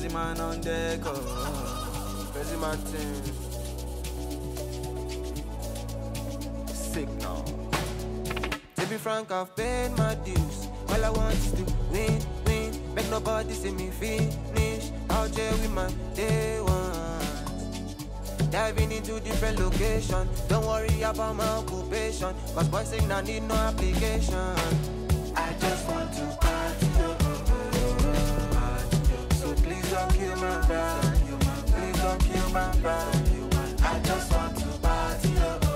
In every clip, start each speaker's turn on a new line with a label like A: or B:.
A: Crazy man on deck, oh. Crazy Martin. Sick now. To be frank, I've paid my dues. All I want is to win. Make nobody see me finish. Out here with my day one. Diving into different locations. Don't worry about my occupation. Cause boys saying I need no application. I just want to party. So please don't kill my vibe. Please don't kill my vibe. I just want to party.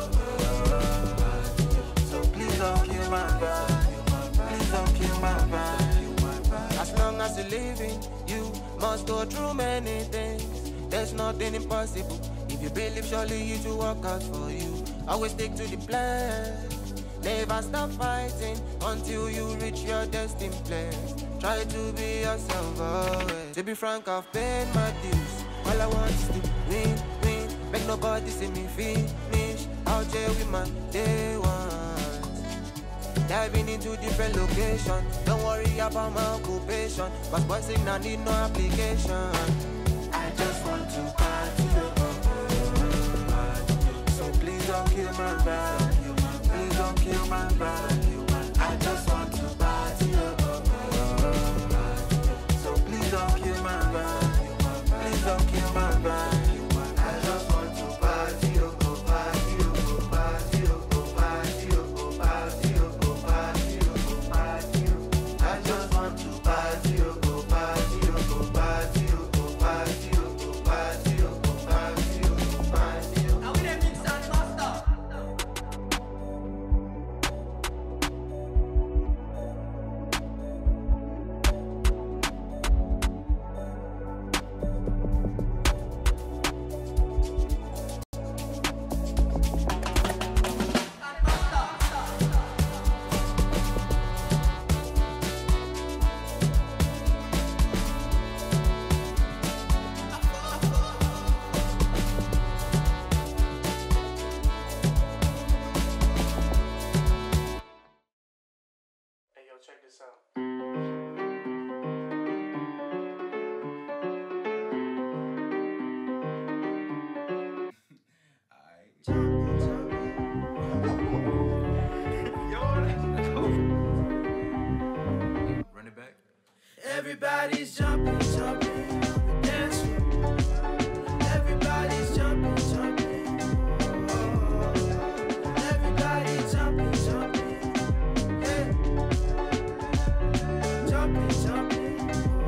A: So please don't kill my vibe. Please don't kill my vibe. As long as you're living, you must go through many things. There's nothing impossible. If you believe, surely it will work out for you. Always stick to the plan. Never stop fighting until you reach your destined place. Try to be yourself always. To be frank, I've paid my dues. All I want is to win. Make nobody see me finish. Out here with my day one. Diving into different locations. Don't worry about my occupation. Cause boys saying I need no application. I just want to party. So please don't kill my vibe. Please don't kill my vibe. I just want to party. So please don't kill my vibe. Please don't kill my vibe. I just want to party.
B: Check this out.
A: Run it back.
C: Everybody's jumping, dancing. Everybody's jumping. Everybody's jumping. Yeah. Jumping.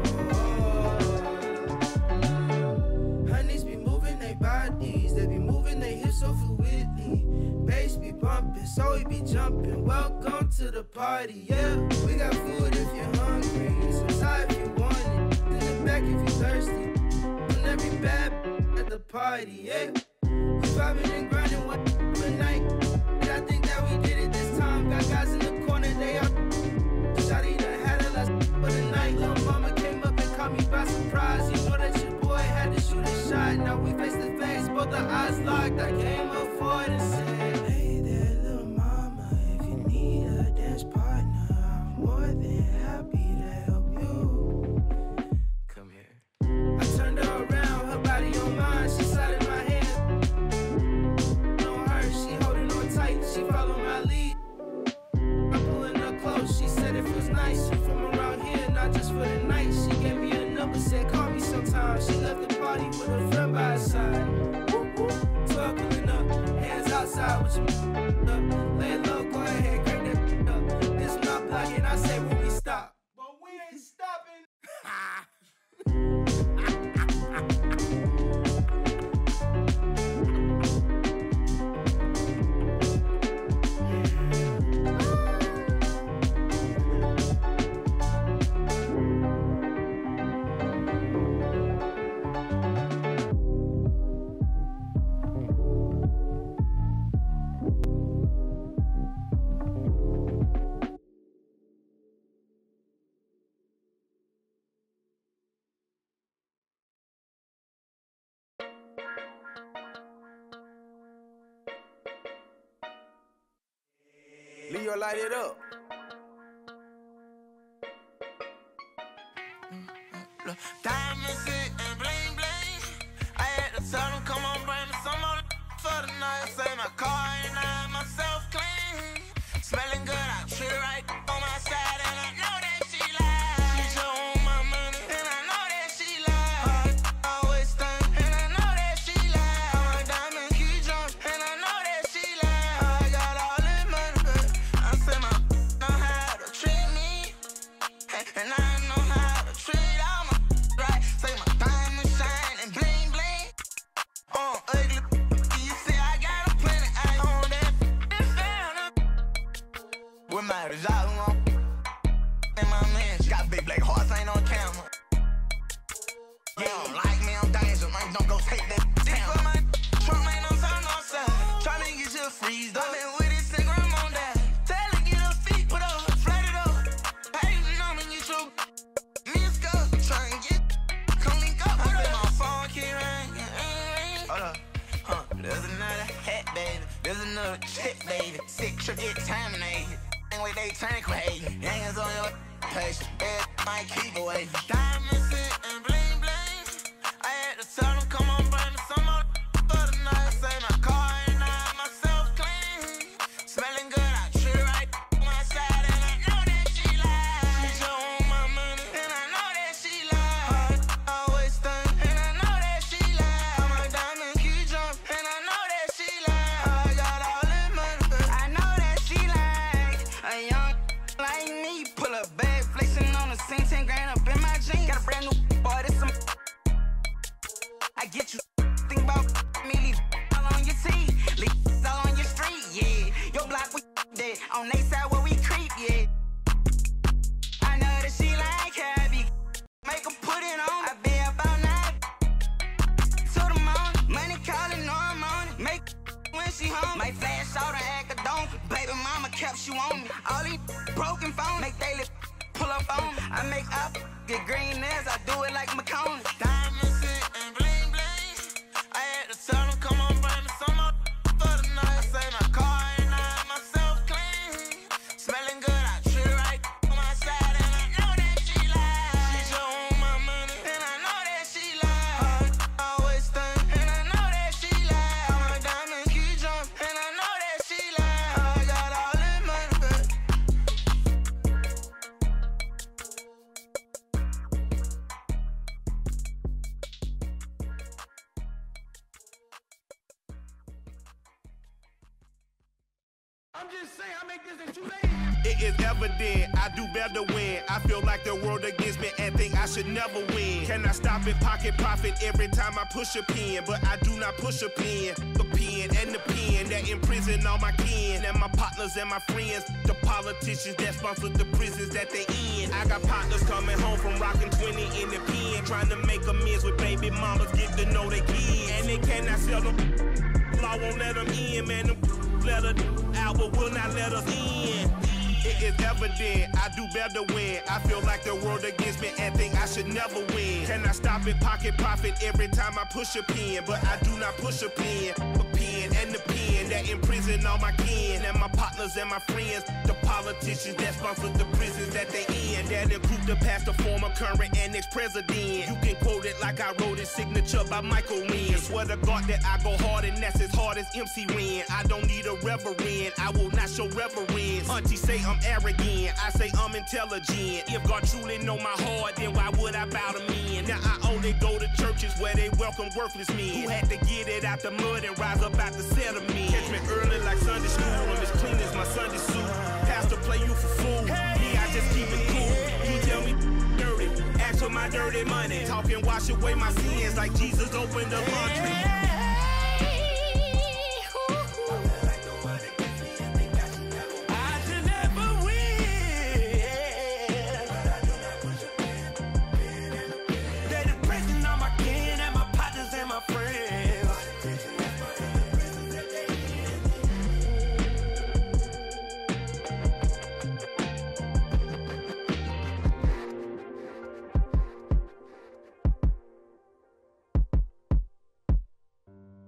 C: Honeys be moving their bodies, they be moving their hips so fluidly. Bass be bumping, so we be jumping. Welcome to the party, yeah. We got food if you're hungry, some side if you want it, in the back if you're thirsty. And every bad at the party, yeah. We vibing and grinding one night, and I think that we did it this time. Got guys in the corner, they are. Shawty done had a last for the night. Little mama came up and caught me by surprise. You know that your boy had to shoot a shot. Now we face to face, both our eyes locked. I came up forward and said, hey there, little mama, if you need a dance partner, I'm more than happy to help you. Come here. I turned her around, her body on mine, she slid in my hand. On her, she holding on tight, she followed my lead. I'm pulling her close, she said it feels nice. You from around here, not just for the night. She gave me a number, said call me sometime. She left the party with a friend by her side. So pulling up, hands outside with your up. Lay low, go ahead, crank that up. This my block and I say when we stop. But we ain't stopping.
A: Leo, light it up. Diamonds sit and bling bling. I had to tell them, come on, bring me some more for the night. I say my car ain't not myself clean. Smelling good, I treat her right on my side, and I know that she lies. She just want my money, and I know that she lies. Always think, and I know that she lies. My diamond keep jumping, and I know that she lies. I got all this money, but I say my know how to treat me, and I know how to treat all my right. Say my diamond shine and bling bling. Ugly, you see I got a plenty. I own that. With my result on and my man, she got big black hearts, ain't on camera. You don't like me, I'm dangerous, man. Don't go take that down. My trunk ain't no time, no side. Tryna get you freezed up. Been with it since grandma on that. Tell her get her feet put up, flat it up. Hey, you know me, get your me a skull. Try and get, come link up with her. My phone keep ringing. Hold up, there's another hat, baby. There's another chick, baby. Sick trip, get terminated. With they turn crazy, hands on your page, might keep away. Diamonds sit and bling bling. I had to tell them, come on, bring me some more for the night. I say my car ain't not myself clean. Smelling good, I treat her right on my side, and I know that she lies. She just want my money, and I know that she lies. Always think, and I know that she lies. My diamond keep jumping, and I know that she lies. I got all this money, but I know that she lies. A young like me, pull a bag, flexing on the scene, 10 grand up in my jeans. Got a brand new boy, this some I get you think about me, leave all on your teeth, leave all on your street, yeah. Your block we dead, on they side where we creep, yeah. I know that she like happy, make her put it on. I be about 9 to the morning, money calling, no I'm on it. Make when she home, might flash out and act a donkey. Baby mama kept you on me. All these broken phones make daily pull up on me. I make up, get green nails, I do it like McCone. Diamonds sit and bling bling. I had to tell them, come on, bring me some more for the night. I say my car ain't not myself clean. Smelling good, I treat her right on my side, and I know that she lies. She just want my money, and I know that she lies. Always think, and I know that she lies. My diamond keep jumping, and I know that she lies. I got all this money, but
C: I'm just saying, I make this in 2 days.
D: It is evident I do better when I feel like the world against me and think I should never win. Can I stop and pocket profit every time I push a pen? But I do not push a pen. The pen and the pen that imprison all my kin and my partners and my friends. The politicians that sponsor the prisons that they in. I got partners coming home from rocking 20 in the pen, trying to make amends with baby mamas, get to know they kids. And they cannot sell them. Law won't let them in, man. Them let us out, but will not let us in. It is evident I do better when I feel like the world against me and think I should never win. Can I stop and pocket profit every time I push a pen? But I do not push a pen. A pen and the pen that imprison all my kin and my partners and my friends. The politicians that sponsor the prisons that they in. That include the past, the former, current, and ex-president. You can quote it like I wrote it, signature by Michael Wynn. Swear to God that I go hard and that's as hard as MC Win. I don't need a reverend, I will not show reverence. Auntie say I'm arrogant, I say I'm intelligent. If God truly know my heart, then why would I bow to men? Now I only go to churches where they welcome worthless men who had to get it out the mud and rise up out the settlement. Catch me early like Sunday school, I'm as clean as my Sunday suit. Pastor play you for fool, me I just keep it cool. He tell me dirty, ask for my dirty money. Talking wash away my sins like Jesus opened the laundry.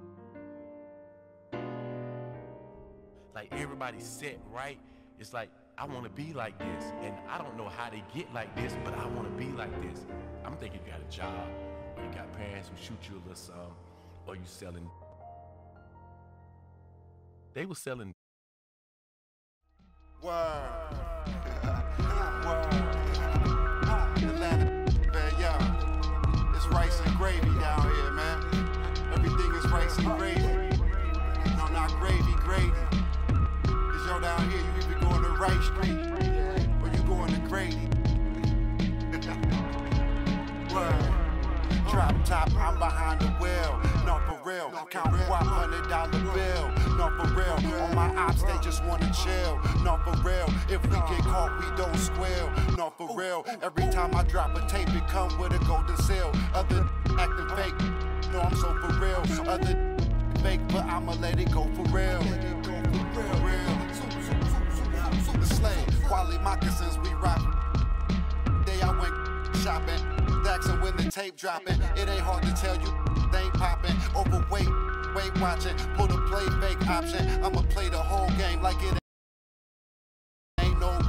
E: Like everybody's set, right? It's like I want to be like this, and I don't know how they get like this, but I want to be like this. I'm thinking you got a job, or you got parents who shoot you a little something, or you selling. They were selling.
F: Word. Word. Atlanta, man, yo. It's rice and gravy down here, man. Everything is rice and gravy. No, not gravy, gravy. Cause yo down here, you either going to Rice Street, or you going to Grady. Word. Drop top, I'm behind the wheel. No, for real. Count $100 bill. No, for real. On my ops, they just wanna chill. No, for real. If we get caught, we don't squeal. No, for real. Every time I drop a tape, it come with a golden seal. Other acting fake. No, I'm so for real. Other fake, but I'ma let it go for real. For real. The slave. Quality moccasins, we rock. Day I went shopping. Daxing when the tape dropping. It ain't hard to tell you they ain't popping. Overweight, weight watching. Pull the play fake option. I'ma play the whole game like it ain't no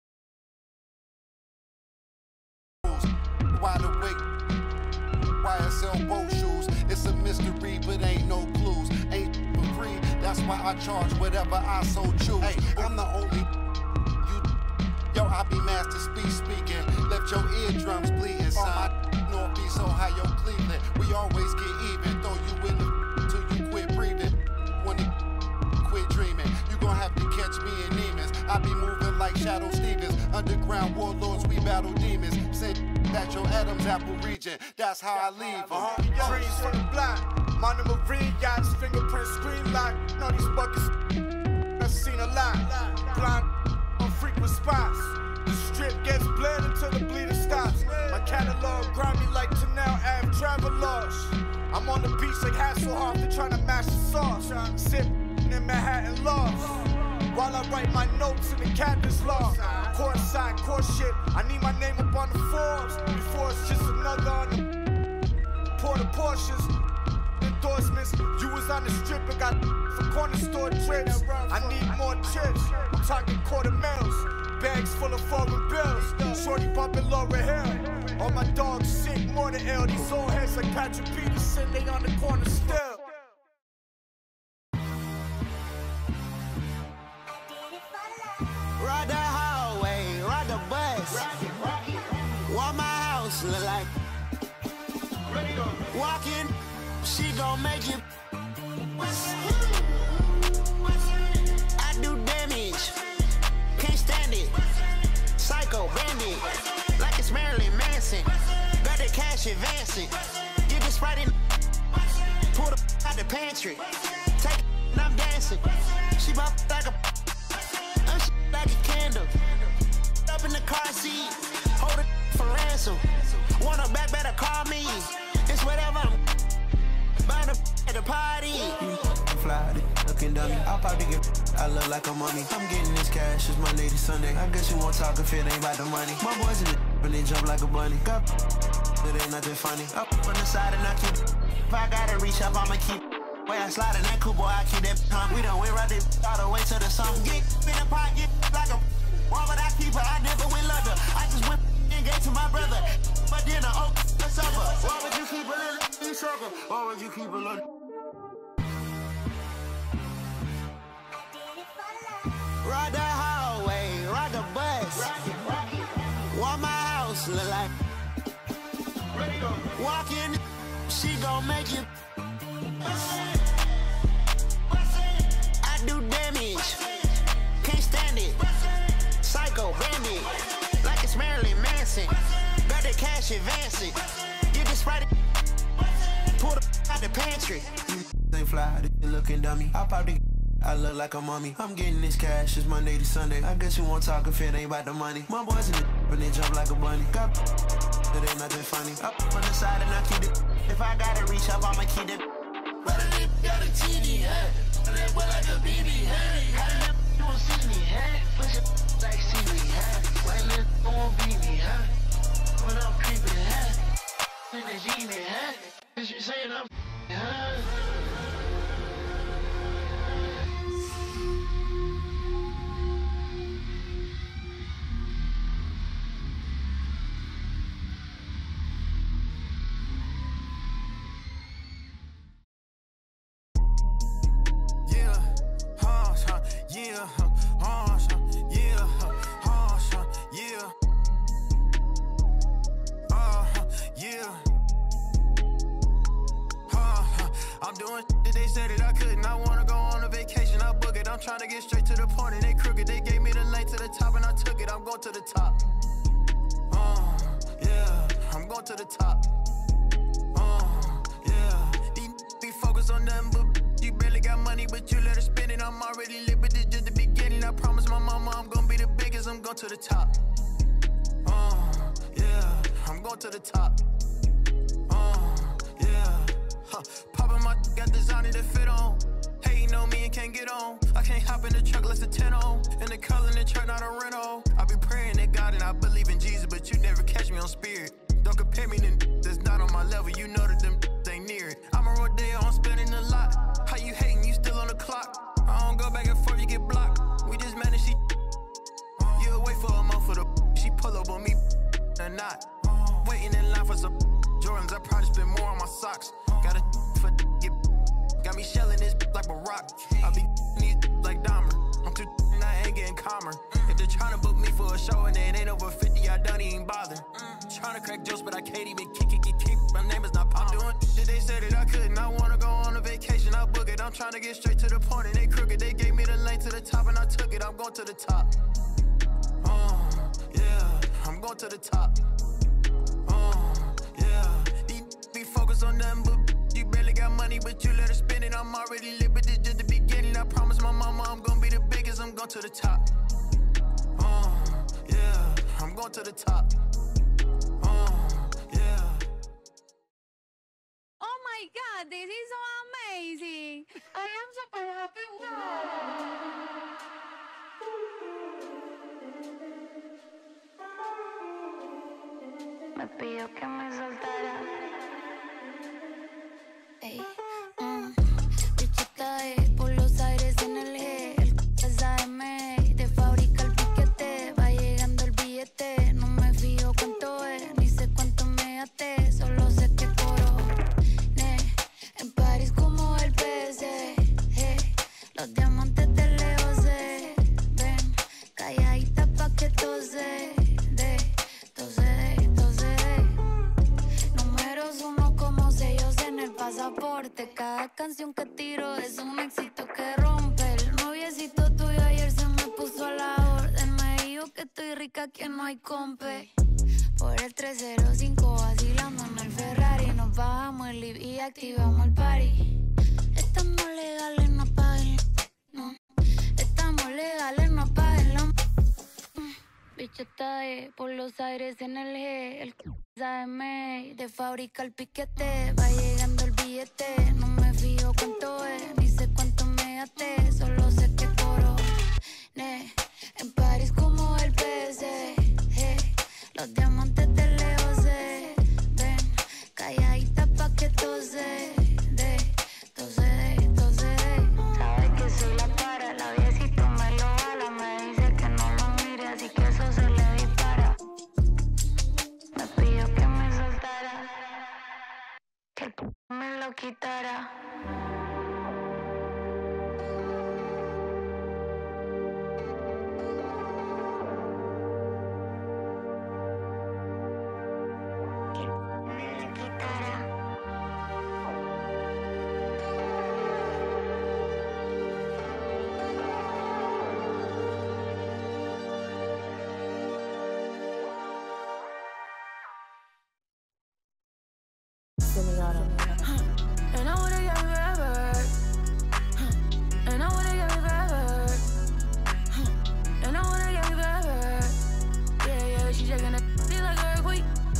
F: rules. Wide awake, YSL boat shoes. It's a mystery, but ain't no clues. Ain't for free, that's why I charge whatever I so choose. Hey, I'm the only yo, I be master speaking. Left your eardrums bleeding, son. Northeast Ohio, Cleveland. We always get even. Throw you in the till you quit breathing. When you quit dreaming, you gon' have to catch me in Neiman's. I be moving like Shadow Stevens. Underground warlords, we battle demons. Say that your Adam's apple region. That's how I leave them.
G: Trees from the block. My number yachts, fingerprint screen lock. Know these buckets. I've seen a lot. Blind on frequent spots. The strip gets bled until the bleeding stops. My catalog grimy like Tanel Ave Travelers. I'm on the beach like Hasselhoff, they're trying to mash the sauce. Sip in Manhattan Lost. While I write my notes in the captain's log. Courtside, course shit, I need my name up on the Forbes. Before it's just another on the Porter Porsches. Endorsements, you was on the strip and got for corner store trips. I need more chips, I'm talking quarter mils. Bags full of foreign bills. Shorty bumping Laura Hill. All my dogs sick, more than ill. These old heads like Patrick Peterson, they on the corner still.
A: Ride the hallway, ride the bus. What my house look like? Walking, she gon' make it. I do damage, can't stand it. Psycho bandit, like it's Marilyn Manson. Got the cash advancing. Get the Sprite in, pull the out the pantry. Take it and I'm dancing. She bop like a, I'm like a candle. Up in the car seat, hold it for ransom. Want her back, better call me. It's whatever I'm bound at the party.
H: Fly, looking dummy. I'll probably get. I look like a mummy. I'm getting this cash. It's Monday to Sunday. I guess you won't talk if it ain't about the money. My boys in the when they jump like a bunny. Got it ain't nothing funny. Up on the side and I keep. If I gotta reach up, I'ma keep. Way I slide in that cool boy, I keep that calm. We done went right there all the way to the sun. Get in the pocket like a. Why would I keep her? I never went London. I just went and gave to my brother. But then I owe the supper. Why would you keep a little sugar? Why would you keep a little?
A: Ride the hallway, ride the bus. What my house look like? Walking, she gon' make it. I do damage, can't stand it. Psycho bandit, like it's Marilyn Manson. Got the cash advancing. Get the Sprite, pull the out the pantry.
H: They fly, they looking dummy. I'll probably. I look like a mummy. I'm getting this cash. It's Monday to Sunday. I guess you won't talk if it ain't about the money. My boys in the when they jump like a bunny. Got it ain't nothing funny. Up on the side and I keep it. If I gotta reach up, I'ma keep it.
A: But I got a TV, huh? That boy like a BB, huh? How the don't see me, huh? Push it like see me, huh? Why let won't be me, huh? When I'm creeping, huh? In the demon, huh? Cause you saying I'm, huh?
H: I'm doing shit they said that I couldn't. I wanna go on a vacation, I book it. I'm trying to get straight to the point and they crooked. They gave me the lane to the top and I took it. I'm going to the top. Yeah, I'm going to the top. Yeah, these be focused on nothing but you barely got money, but you let her spend it. I'm already lit, but this just the beginning. I promise my mama I'm gonna be the biggest. I'm going to the top. Yeah, I'm going to the top. Yeah, poppin' my got designer to fit on. Hating on me and can't get on. I can't hop in the truck less than 10 on. In the color in the truck, not a rental. I be praying to God and I believe in Jesus, but you never catch me on spirit. Don't compare me to that's not on my level. You know that them ain't near it. I'm a rodeo, I'm spending a lot. How you hating? You still on the clock. I don't go back and forth, you get blocked. We just managed she. You wait for a month for the she pull up on me or not. Waiting in line for some Jordans. I probably spend more on my socks. Got a for get. Got me shelling this like Barack. I be these like Dahmer. I'm too I ain't getting calmer. If they're trying to book me for a show and it ain't over 50, I don't even bother. Trying to crack jokes, but I can't even keep. My name is not Pop. I'm doing shit they said that I couldn't. I wanna go on a vacation, I book it. I'm trying to get straight to the point and they crooked. They gave me the lane to the top and I took it. I'm going to the top. Yeah, I'm going to the top. Yeah, these be focused on nothing but you barely got money, but you let her spend it. I'm already lit, but this just the beginning. I promise my mama I'm gonna be the biggest. I'm going to the top. Yeah, I'm going to the top. Yeah.
I: Oh my God, this is so amazing. I am super happy. Me pidió que me soltara. Ey, bichita por los aires en el G. El es AM, de fábrica el piquete. Va llegando el billete. No me fío cuánto es, ni sé cuánto me até. Solo sé que coroné en París como el PC. Los diamantes de Leo se ven calladita pa' que tose. Pasaporte, cada canción que tiro es un éxito que rompe. El noviecito tuyo ayer se me puso a la orden. Me dijo que estoy rica, que no hay compe. Por el 305 vacilando en el Ferrari. Nos bajamos el live y activamos el party. Estamos legales, no apaguen. No. Estamos legales, no apaguen la. Bicho está por los aires en el G. El AM, de fábrica el piquete. Va llegando el billete. No me fío cuánto es, ni sé cuánto me até. Solo sé que coroné en París como el PC. Los diamantes de Leo se ven calladita pa' que tose. Sabes que soy la para, la viejito me lo bala. Me dice que no lo mire, así que eso se le dispara. Me pidió que me soltara, que me lo quitara.
J: And I wanna get me forever. And I wanna get me forever. And I wanna get me forever. Yeah, she shaking it like a earthquake.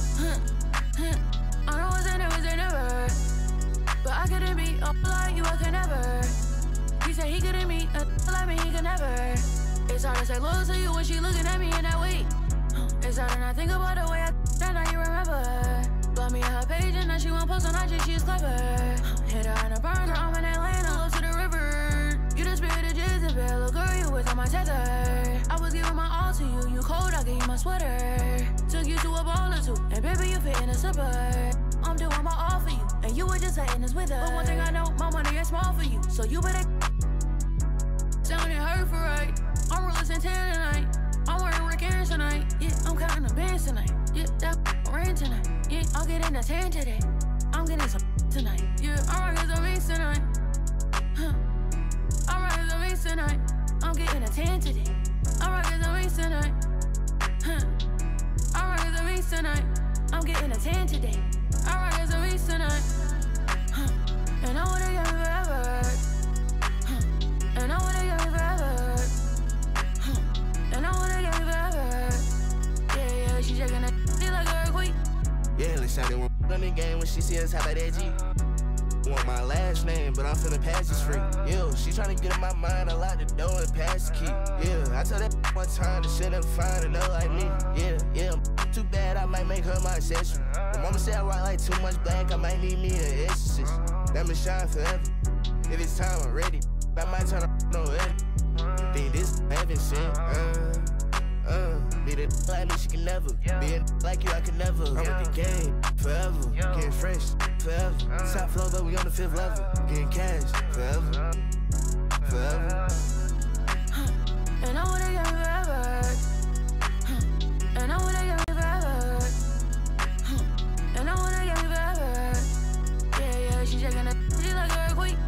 J: I know it's never. But I couldn't be up like you, I could never. He said he couldn't meet a like me, he could never. It's hard to say loyal to you when she looking at me in that way. It's hard to not think about the way I that now you remember. Blow me her page and now she won't post on IG, she's clever. Hit her in a burner, I'm in Atlanta, close to the river. You the spirit of Jezebel, look girl, you was on my tether. I was giving my all to you, you cold, I gave you my sweater. Took you to a ball or two, and baby you fit in a slipper. I'm doing my all for you, and you were just letting us with her. But one thing I know, my money is small for you, so you better sounding hurt for right. I'm real Santana tonight, I'm wearing Rick Aaron tonight. Yeah, I'm counting the bands tonight. Yeah, that rain tonight. Yeah, I'll get in the tan today. I'm getting some tonight. Yeah, I'm rocking some beats tonight.
K: see us hop out that G. Want my last name, but I'm finna pass this free. Yeah, she tryna get in my mind, I lock the door and pass the key. Yeah, I told that one time the shit ain't fine enough like me. Yeah, too bad I might make her my accessory. My mama said I rock like too much black, I might need me an exorcist. That me shine forever. If it's time, I'm ready. I might turn up no edit. Think this heaven sent. Be the like me, she can never. Be a like you, I can never. I'm with the game forever. Getting fresh forever. Top floor, but we on the 5th level. Getting cash forever. Forever.
J: And I wanna get me forever. And I wanna get me forever. And I wanna get me forever. Yeah, she checking that. She like a earthquake.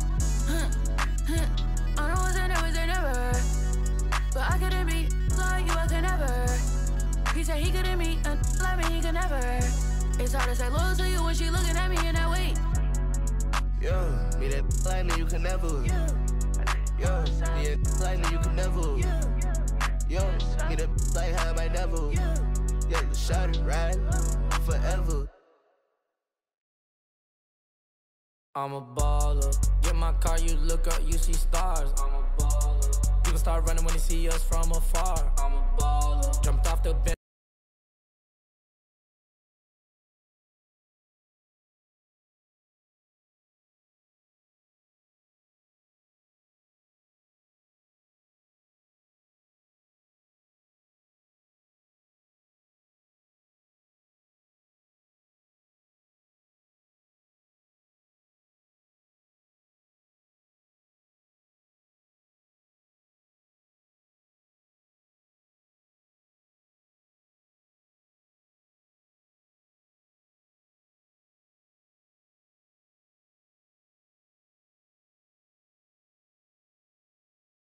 J: I know it's never say never. But I couldn't be like you, I could never. He said he couldn't meet a like me, he could never. It's hard to say loyal to you when she looking at me in that way.
K: Yo, be that like me, you can never. Yo, be that like me, you can never. Yo, be that like how I might never. Yo, shot it right forever.
L: I'm a baller. Get my car, you look up, you see stars. I'm a baller. People start running when they see us from afar. I'm a baller. Jumped off the bench.